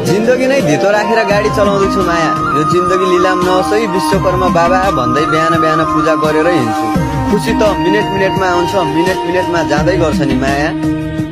जिन्दगी नै धितो राखेर गाडी चलाउँदैछु माया। यो जिन्दगी लिलाम नहोस् है विश्वकर्मा बाबा भन्दै बिहान बिहान पूजा गरेर हिँड्छु। खुसी त मिनेट मिनेटमा आउँछ, मिनेट मिनेटमा जाँदै गर्छ नि माया।